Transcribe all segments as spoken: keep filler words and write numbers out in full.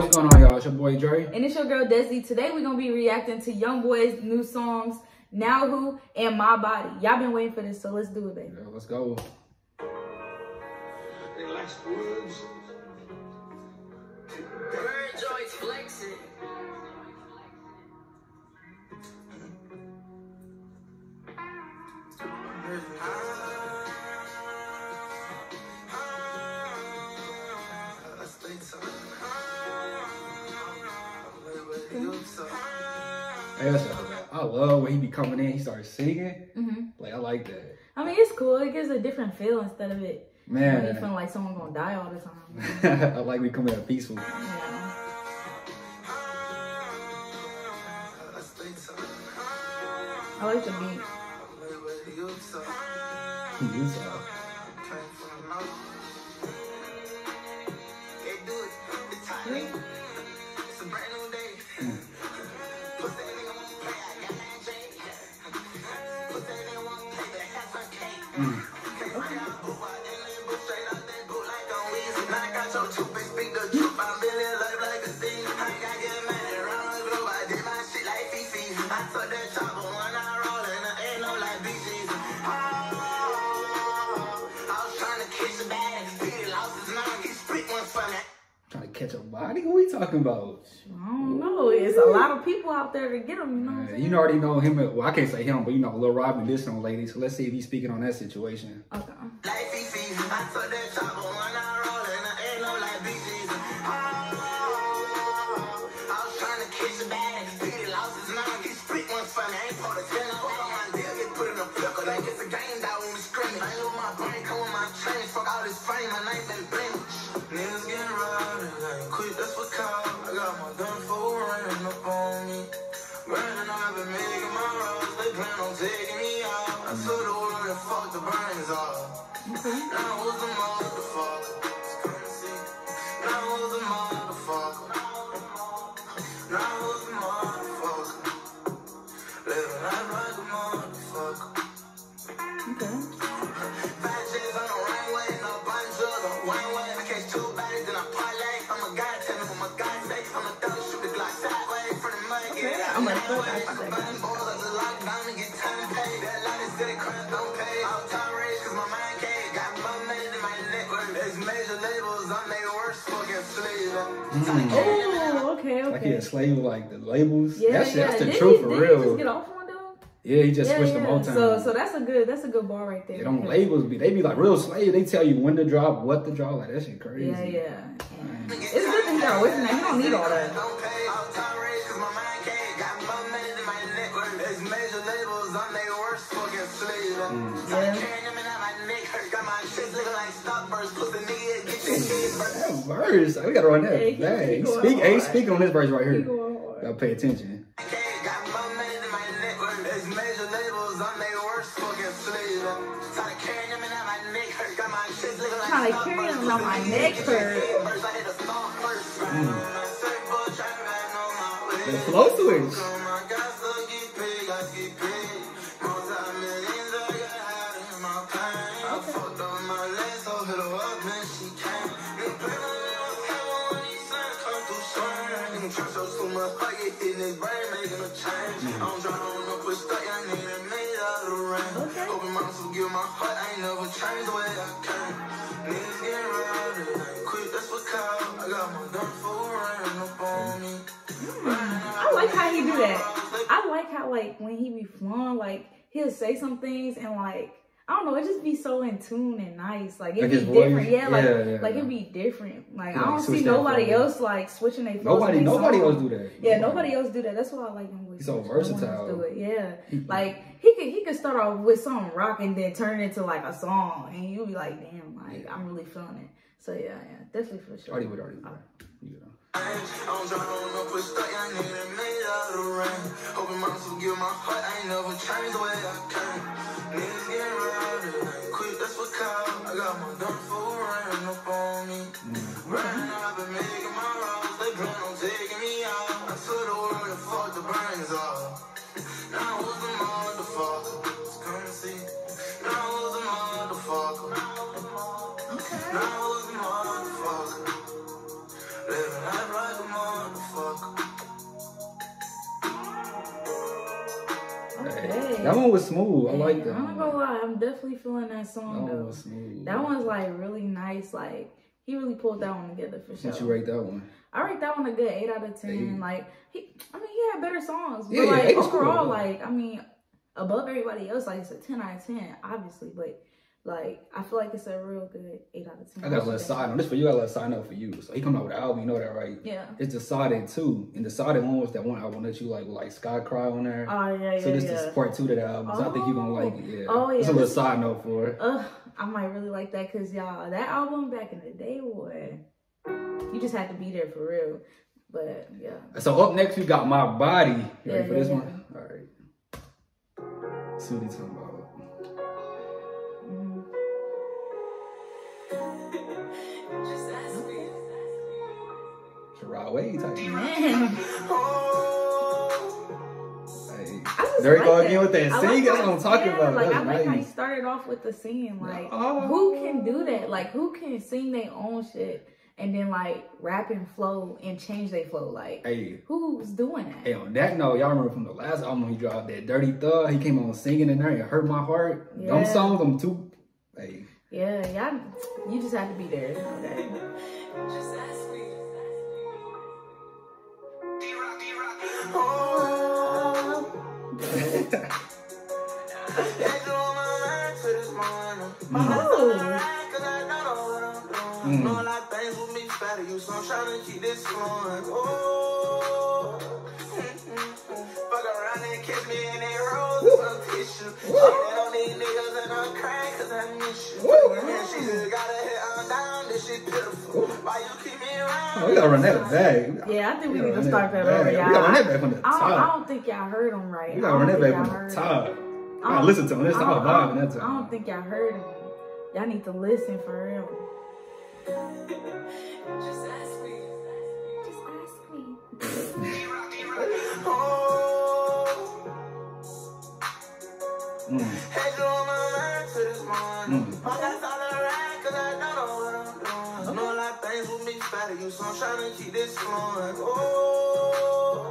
What's going on, y'all? It's your boy Dre. And it's your girl Desi. Today we're going to be reacting to YoungBoy's new songs, Now Who and My Body. Y'all been waiting for this, so let's do it, baby. Yeah, let's go. Flexing. Hey, that's all right. I love when he be coming in, he starts singing. Mm-hmm. Like, I like that. I mean, it's cool. It gives a different feel instead of it. Man. You know, you feeling like someone gonna die all the time. I like we come in peaceful. Yeah. I like the beat. You saw. Trying to catch a body? Who we talking about? I don't know. It's a lot of people out there to get him, you know what I'm Uh, saying? you already know him. Well, I can't say him, but you know, Lil Robin did on lady. So let's see if he's speaking on that situation. Okay. Niggas getting routed, like quit, that's what call. I got my gun full running up on me. Burning, I've been making my roads, they plan on taking me out. I took the world and fuck the brains off. Now who's the motherfucker? Come see. Now who's the motherfucker? Now who's the motherfucker? Living life like a motherfucker. Okay. Five J's on the runway, no bunch of them. One way, I catch two bodies and I parlay. I'm a guy, tell me what my guy say. I'm a thug, shoot the Glock sideways for the money. Get it out. I'm a thug, I Like a button bowl, like a lockdown and get time paid. That line is city crime, don't pay. All time rage, cause my mind cave. Got more money than my network. There's major labels, I'm their worst fucking slave. Oh, okay, okay. Like he a slave with like the labels. Yeah, that's, yeah. that's the did truth he, for did real. He just get off one though? Yeah, he just yeah, switched yeah. them all time. So, so that's a good, that's a good bar right there. They don't okay. labels be. They be like real slave. They tell you when to drop, what to drop. Like that shit crazy. Yeah, yeah. And it's good that he got away from that. He don't need all that. That verse, we gotta run that. Yeah, he- Hey, he going speak, hey, hard. speak on this verse right He here. going hard. Gotta pay attention. Trying to carry him on my neck hurt. Mm. The flow switch. I like how he do that. I like how like when he be flowing, like he'll say some things and like I don't know, it just be so in tune and nice. Like it Like be his voice? different, yeah. Like Yeah, yeah, like yeah. it be different. Like Yeah, I don't switch see that nobody flow. else like switching their flows. Nobody, in their nobody songs. else do that. Yeah, nobody else do that. That's why I like him. He's so No one else versatile. Do it. Yeah, like he could he could start off with some rock and then turn it into like a song, and you'll be like, damn, like I'm really feeling it. So yeah, yeah, definitely for sure. Already would, already would. You know. I don't try to push stuck, I need it made out of the rain. Hoping moms will give my heart, I ain't never changed the way I came. Niggas getting routed, ain't quick, that's what call. I got my gun full running up on me. Right now I've been making my rounds, they plan on taking me out. I told the world to fuck the brains off. Now who's the motherfucker? Come see. Now who's the motherfucker? Now who's the motherfucker? Living life like a motherfucker. That one was smooth. I And like that. I'm not gonna lie, I'm definitely feeling that song That though. one was smooth. That one's like really nice. Like he really pulled that one together for sure. Did you rate that one? I rate that one a good eight out of ten. Eight. Like he, I mean, he had better songs, but Yeah, like eight was cool. overall, like I mean, above everybody else, like it's a ten out of ten, obviously. But like I feel like it's a real good eight out of ten. I got a little side note. This for you. I got a little side note for you. So he come out with an album. You know that, right? Yeah. It's the Decided two, and the Decided one was that one album that you like, with like Sky Cry on there. Oh yeah, yeah, so this yeah. is part two to the album. So I think you're gonna like it. Yeah. Oh, yeah. It's a little side note for it. Ugh, I might really like that because y'all, that album back in the day, boy, you just had to be there for real. But yeah. So up next we got My Body. You Yeah, ready for yeah, this yeah. one? All right. See what he's talking about. Mhm. Gerard Way type. Man, Hey. I just There you like go that. again with that I like singing. That's how- what I'm talking yeah, about. Like That's I like how he nice. started off with the singing. Like Oh. who can do that? Like who can sing their own shit and then like rap and flow and change their flow? Like Hey. who's doing that? Hey, on that note, y'all remember from the last album he dropped that Dirty Thug? He came on singing in there and hurt my heart. Yeah. Them songs, I'm too. Hey, Yeah, y'all, you just had to be there. Okay. Mm. Know a lot of things with me fatter you, so I'm trying to keep this flowing. Oh, fuck around and kiss me in a rose with some tissue. Shit, they don't need niggas and I'm crying cause I miss you. And she just got her head on down, this shit pitiful. Why you keep me around? Oh, we gotta run that back. Yeah, I think we gotta need to run start that back. over, We y'all. gotta run that back from the I don't, I top. don't think y'all heard him right. We gotta run I that don't back think from y'all the heard him. top. I I don't- listen to him. Let's I talk don't- about I him don't- that I don't time. think y'all heard him. Y'all need to listen for real. Just ask me. Mm. Had you on my mind to this morning. Mm. My guys all around cause I don't know what I'm doing. Know a lot of things with me fatter you, so I'm trying to keep this flowing. Oh,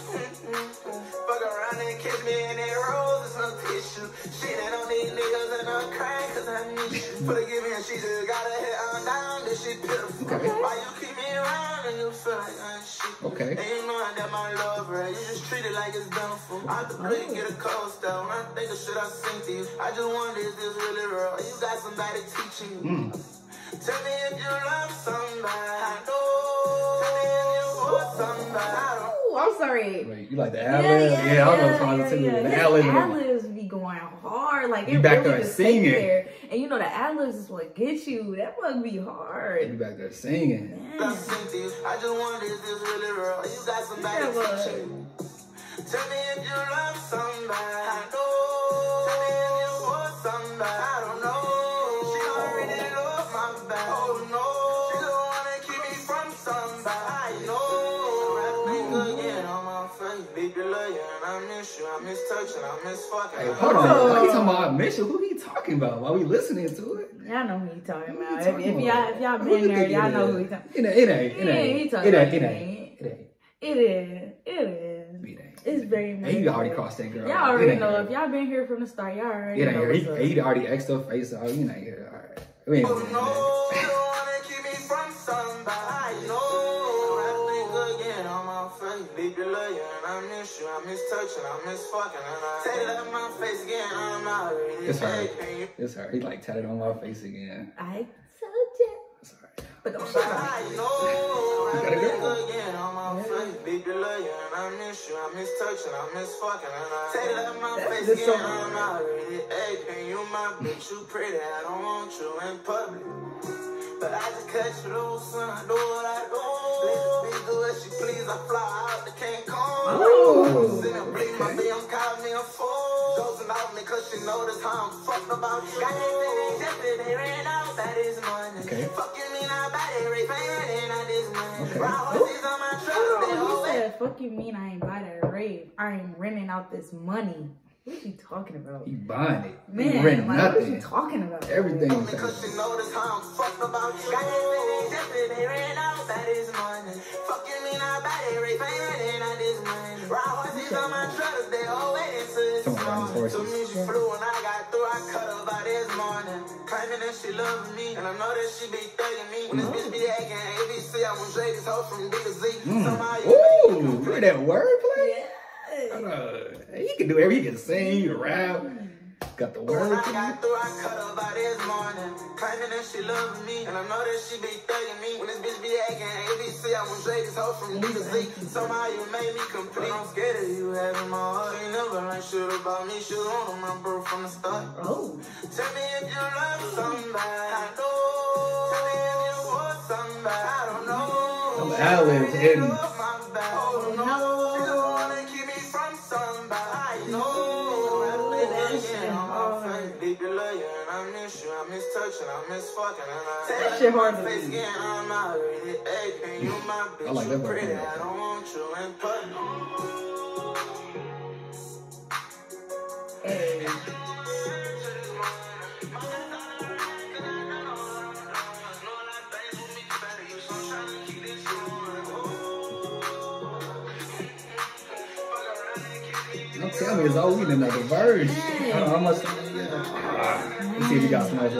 fuck around and kiss me in that rose and some tissue. Shit, they don't need niggas and I'm crying cause I miss you. Put a give me and she just got her head on down, this shit pitiful. Okay. Why you keep me around and you feel like I'm shit? Okay. And you know that my love, right? You just treat it like it's bountiful. I have to play, get a cold style. When I think of shit I sing to you, I just wonder is this really real? You got somebody teaching you. Mm. Tell me if you love somebody. I know. Tell me if you want somebody. I don't. Ooh, I'm sorry. Wait, you like the Yeah, ad yeah, lib? yeah, Yeah, I was yeah, trying to tell you yeah. the His ad lib. ad-libs be going hard. Like, You it back really there just singing. sit there. And you know, the ad-libs is what gets you. That must be You hard. back there singing. I sing to you. I just wonder is this really real? You got somebody Yeah, but- teaching you. Tell me if you love somebody. I know. Tell me if you want somebody. I don't know. She already love my back. Oh no. She don't wanna keep me from somebody. I know. I think again on my face. Deep you love you and I miss you. I miss touching. I miss fucking. Hey, hold on. Why he talking about mission? Who he talking about? Why we listening to it? Y'all know who he talking Who he about. If, talking if about? y'all if y'all Who been you there, think y'all it know is? who he talking. It ain't. It ain't. It Yeah, ain't. he talking It ain't. about It me. ain't. It ain't. It is. It is. It ain't. It's very much. Hey, you already crossed that girl. Y'all It already ain't know. her. If y'all been here from the start, y'all already It ain't know her. what's up. He, he already X'd her face out. You ain't here. All right. We ain't Oh doing no, that. you don't wanna keep me from somebody. I know. I think again on my face. Deep you love you and I miss you. I miss touching. I miss fucking. And I say it up my face again. I'm already. It's her. It's her. He like tatted on my face again. I told you. It's her. But don't shut up. I know. You I got a think girl. again on my face. Deep you love you and I miss you. I miss touching. I miss fucking. And I say it up my That's face the again. song. I'm already. Hey, you my bitch. You pretty. I don't want you in public. But I just cut you loose and I do what I do. Let the bitch do as she please. I fly out to Cancun. Oh, Send and bleed my B M, call me a fool. Dozing off me cause she noticed how I'm fucked about you. Got that thing yesterday, ran out, that is money. Okay. Fucking me now, body rape, ain't out this money. Okay. Ride horses on my truck, they Oh, all he said, fuck you mean I ain't buy that rave. I ain't renting out this money. What is he talking about? he buying it. He Man, renting like, what is he nothing. talking about? Everything. me cause she noticed how I'm fucked about you. Got that thing yesterday, ran out, that is money. Fucking me now, body rape, ain't out this money. Ride horses on my truck, they all waiting to this Come on, about these horses. She flew when I got through, I cut her by this morning. Claiming that she loving me, and I know that she be thugging me. When this bitch be acting A B C, I won't trade this hoe from D to Z. Mm. Ooh, look at that wordplay. Yeah. Uh, he can do everything. He can sing, he can rap. Got the When word. I got through, I cut her by this morning. Claiming that she loving me, and I know that she be thugging me. When this bitch be acting A B C, I won't trade this hoe from D to Z. Somehow you made me complete. I'm scared of you having my heart. You never learned shit about me. Shit on my bro from the start. Oh. Tell me if you love somebody. I know. Tell me if you want somebody. I don't know. I'm Alex hidden. Oh no. She just wanna keep me from somebody. I know. I miss you, I miss touching, I miss fucking, and I that shit hard to face do. again, I'm already aching. You my bitch, I like that you pretty, part. I don't want you in public. Hey. Don't tell me it's all we need another verse. I don't know how much. Ah, let's see if you got some more.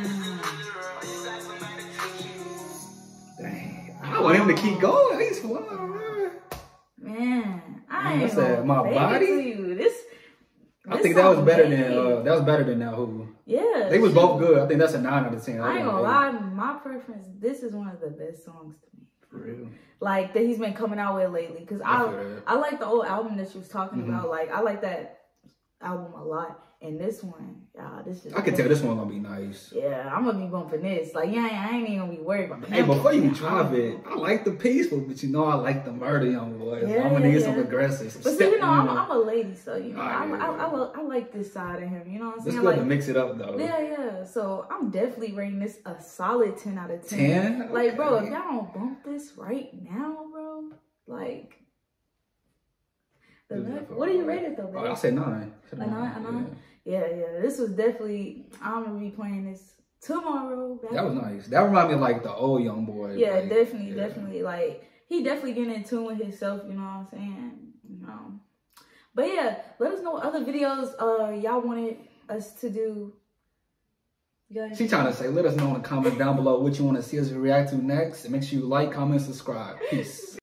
Dang, I want him to keep going. He's flying. Man, I Man, ain't I said, gonna my fake body? it to you. This, I this think that was song better made than me. uh, that was better than Now Who. Yeah. They was she- both good. I think that's a nine out of ten. I ain't don't gonna know. lie, my preference. This is one of the best songs to me. For real. Like that he's been coming out with lately. Cause I I, feel that. I like the old album that she was talking Mhm. about. Like I like that album a lot. And this one, yeah, this is. I can tell this one gonna be nice. Yeah, I'm gonna be bumping this. Like, yeah, I ain't even gonna be worried about. Hey, before you drop it, I like the peaceful, but you know I like the murder young boy. Yeah, I'm gonna yeah, need yeah. some aggressive. Some But see, step- you know, I'm, know. I'm a lady, so you know, Oh, I'm, yeah, I, I, yeah. lo- I like this side of him. You know what I'm It's saying? good Like, to mix it up though. yeah, yeah. So I'm definitely rating this a solid ten out of ten. ten? Like, bro, Okay. if y'all don't bump this right now, bro, like, the This is next, for- what do you rate it though, Oh, baby? I said nine. A nine, a nine? Yeah, yeah. This was definitely. I'm gonna be playing this tomorrow. Yeah. That was nice. That reminded me of like the old young boy. Yeah, like, definitely, yeah. definitely. Like he definitely getting in tune with himself. You know what I'm saying? You know. But yeah, let us know what other videos uh y'all wanted us to do. You got She trying to say, let us know in the comments down below what you want to see us react to next. And make sure you like, comment, subscribe. Peace.